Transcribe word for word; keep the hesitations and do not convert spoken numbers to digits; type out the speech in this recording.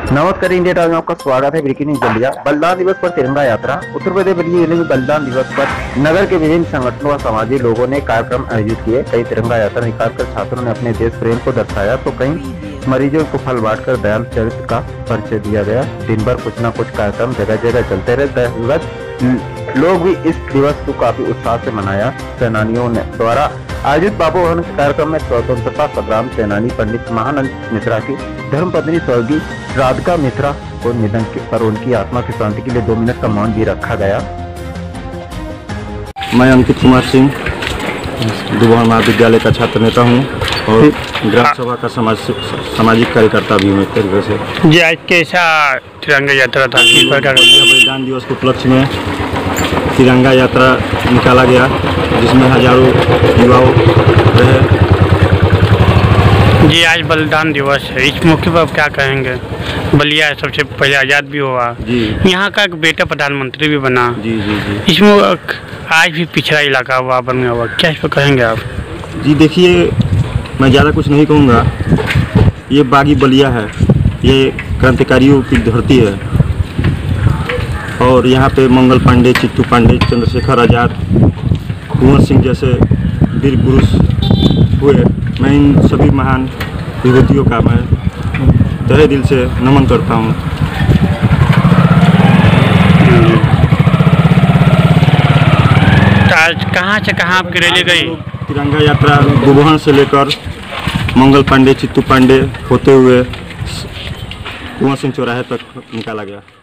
नमस्कार India time में आपका स्वागत है। Breaking news Ballia. बलिदान दिवस पर तिरंगा यात्रा। उत्तर प्रदेश बलिया जिले में बलिदान दिवस पर नगर के विभिन्न संगठनों व सामाजिक लोगों ने कार्यक्रम आयोजित किए। कई तिरंगा यात्रा निकालकर छात्रों ने अपने देश प्रेम को दर्शाया तो कई मरीजों को फल बांटकर दयाल चरित्र का परिचय दिया गया। दिन भर कुछ न कुछ कार्यक्रम जगह जगह चलते रहे। लोग भी इस दिवस को काफी उत्साह से मनाया। सेनानियों ने द्वारा आयोजित बापू भवन के कार्यक्रम में स्वतंत्रता संग्राम सेनानी पंडित महानंद मिश्रा की धर्मपत्नी स्वर्गीय राधिका मिश्रा को निधन पर उनकी आत्मा की शांति के लिए दो मिनट का मौन भी रखा गया। मैं अंकित कुमार सिंह दुबहन महाविद्यालय का छात्र नेता हूँ और ग्राम सभा का समाज सामाजिक कार्यकर्ता भी हूँ एक तरीके से। जी आज कैसा तिरंगा यात्रा था? बलिदान दिवस के उपलक्ष्य में तिरंगा यात्रा निकाला गया जिसमें हजारों युवाओं रहे। जी आज बलिदान दिवस है, इस मौके पर आप क्या कहेंगे? बलिया सबसे पहले आज़ाद भी हुआ, यहाँ का एक बेटा प्रधानमंत्री भी बना। जी जी जी इसमें आज भी पिछड़ा इलाका हुआ बन गया हुआ, क्या इस पर कहेंगे आप? जी देखिए, मैं ज़्यादा कुछ नहीं कहूँगा। ये बागी बलिया है, ये क्रांतिकारियों की धरती है और यहाँ पे मंगल पांडे, चित्तू पांडे, चंद्रशेखर आज़ाद, कुंवर सिंह जैसे वीर पुरुष हुए। मैं इन सभी महान विभूतियों का मैं तहे दिल से नमन करता हूँ। तो आज कहाँ से कहाँ आपकी रैली गई? तिरंगा यात्रा दुबहन से लेकर मंगल पांडे, चित्तू पांडे होते हुए कुंवर सिंह चौराहे तक निकाला गया।